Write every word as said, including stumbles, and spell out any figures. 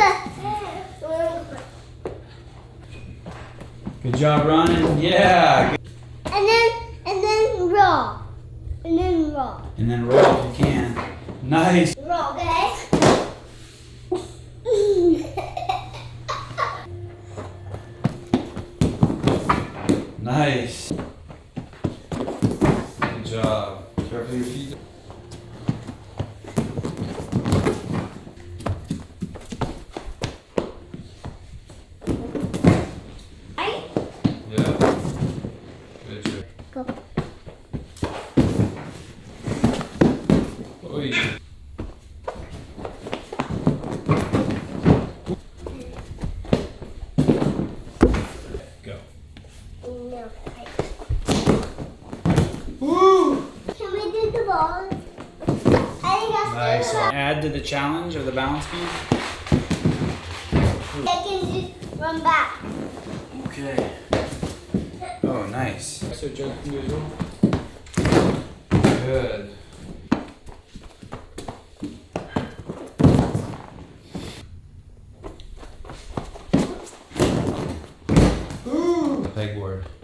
Good job running. Yeah. And then, and then roll. And then roll. And then roll if you can. Nice. Roll, okay? Nice. Good job. Careful your feet. Right? Yeah. Good job. Go. Oi. Go. No. Woo! Can we do the ball? I think that's Nice. good. Add to the challenge of the balance beam. I can just run back. Okay. Oh, nice. So Joe can do as well. Good. Ooh. Pegboard.